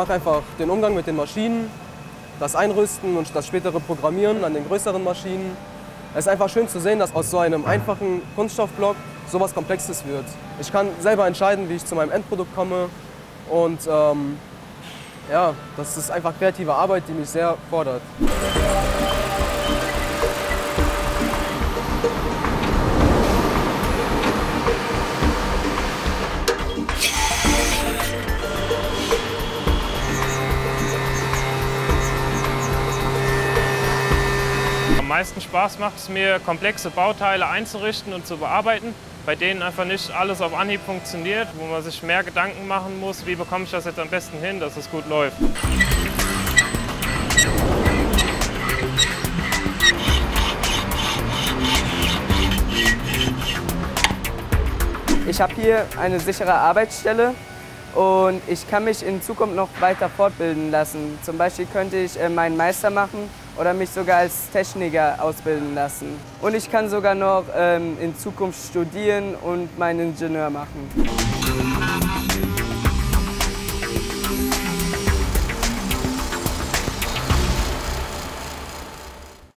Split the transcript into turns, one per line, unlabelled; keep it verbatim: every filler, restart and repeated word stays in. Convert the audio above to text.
mache einfach den Umgang mit den Maschinen, das Einrüsten und das spätere Programmieren an den größeren Maschinen. Es ist einfach schön zu sehen, dass aus so einem einfachen Kunststoffblock sowas Komplexes wird. Ich kann selber entscheiden, wie ich zu meinem Endprodukt komme und ähm, ja, das ist einfach kreative Arbeit, die mich sehr fordert.
Am meisten Spaß macht es mir, komplexe Bauteile einzurichten und zu bearbeiten, bei denen einfach nicht alles auf Anhieb funktioniert, wo man sich mehr Gedanken machen muss, wie bekomme ich das jetzt am besten hin, dass es gut läuft.
Ich habe hier eine sichere Arbeitsstelle und ich kann mich in Zukunft noch weiter fortbilden lassen. Zum Beispiel könnte ich meinen Meister machen oder mich sogar als Techniker ausbilden lassen. Und ich kann sogar noch ähm, in Zukunft studieren und meinen Ingenieur machen.